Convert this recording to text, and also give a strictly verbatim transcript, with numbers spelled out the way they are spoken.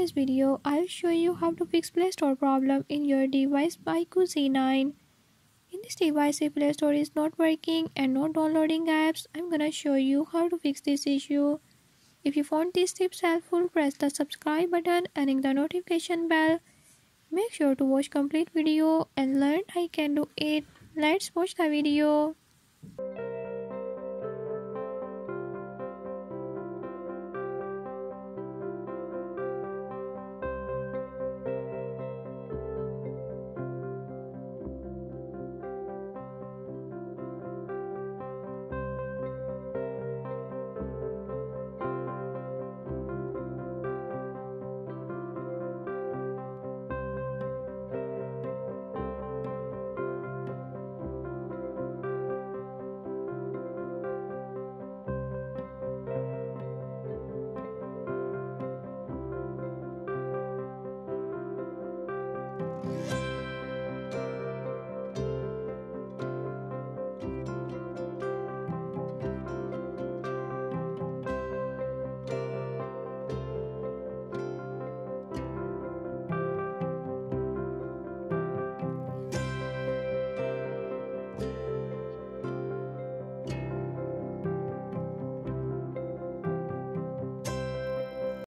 this video, I'll show you how to fix Play Store problem in your device by I Q O O Z nine. In this device, if Play Store is not working and not downloading apps, I'm gonna show you how to fix this issue. If you found these tips helpful, press the subscribe button and ring the notification bell. Make sure to watch complete video and learn I can do it. Let's watch the video.